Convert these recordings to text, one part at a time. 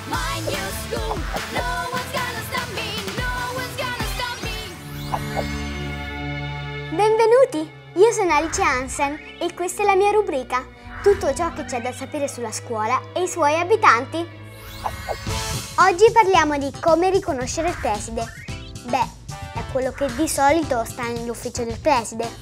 My new school. No one's gonna stop me. No one's gonna stop me. Benvenuti! Io sono Alice Hansen e questa è la mia rubrica. Tutto ciò che c'è da sapere sulla scuola e i suoi abitanti. Oggi parliamo di come riconoscere il preside. Beh, è quello che di solito sta nell'ufficio del preside.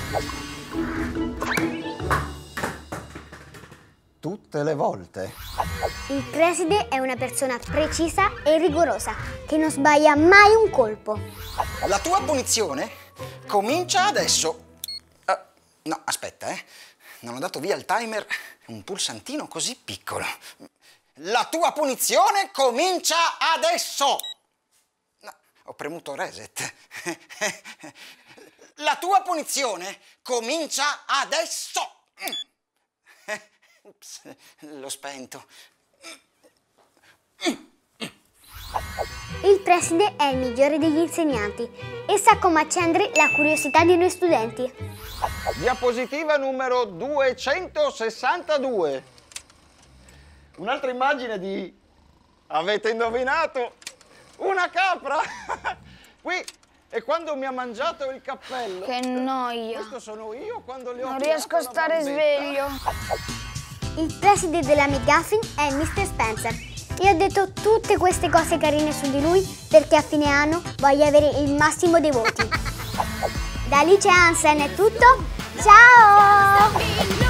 Tutte le volte. Il preside è una persona precisa e rigorosa, che non sbaglia mai un colpo. La tua punizione comincia adesso. No, aspetta, non ho dato via il timer, un pulsantino così piccolo. La tua punizione comincia adesso. No, ho premuto reset. La tua punizione comincia adesso. Ups, l'ho spento. Il preside è il migliore degli insegnanti e sa come accendere la curiosità dei noi studenti. Diapositiva numero 262. Un'altra immagine di... Avete indovinato? Una capra! Qui è quando mi ha mangiato il cappello. Che noia. Questo sono io quando le ho Non tirato riesco a la stare barbetta. sveglio. Il preside della McGuffin è Mr. Spencer e ho detto tutte queste cose carine su di lui perché a fine anno voglio avere il massimo dei voti. Da Alice Hansen è tutto, ciao!